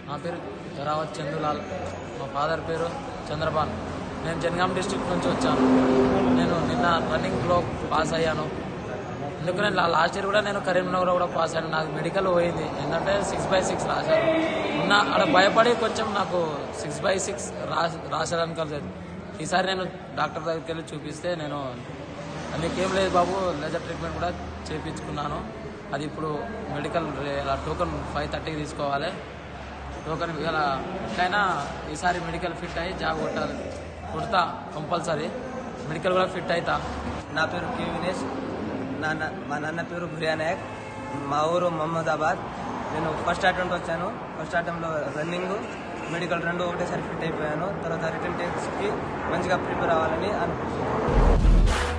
నా పేరు జరావత్ చందులాల్, మా ఫాదర్ పేరు చంద్రబాన్. నేను జనగాం డిస్ట్రిక్ట్ నుంచి వచ్చాను. నేను నిన్న రన్నింగ్లో పాస్ అయ్యాను. ఎందుకంటే లాస్ట్ ఇయర్ కూడా నేను కరీంనగర్ కూడా పాస్ అయ్యాను. నాకు మెడికల్ పోయింది, ఏంటంటే 6/6 రాశాను. అక్కడ భయపడి కొంచెం నాకు 6/6 రాసేదానికి కలిసేది. ఈసారి నేను డాక్టర్ దగ్గరికి వెళ్ళి చూపిస్తే నేను నీకేం లేదు బాబు, లేజర్ ట్రీట్మెంట్ కూడా చేయించుకున్నాను. అది ఇప్పుడు మెడికల్ టోకెన్ 5:30కి తీసుకోవాలి. టోకెన్ ఎట్లయినా ఈసారి మెడికల్ ఫిట్ అయ్యి జాబ్ కొడతా కంపల్సరీ. మెడికల్ కూడా ఫిట్ అవుతా. నా పేరు కే వినేష్, మా నాన్న పేరు భురియా నాయక్, మా ఊరు మహమ్మదాబాద్. నేను ఫస్ట్ అటెంప్ట్ వచ్చాను. ఫస్ట్ అటెంప్ట్లో రన్నింగ్, మెడికల్ 2 ఒకటేసారి ఫిట్ అయిపోయాను. తర్వాత రిటర్న్ టెస్ట్కి మంచిగా ప్రిపేర్ అవ్వాలని అనుకుంటున్నాను.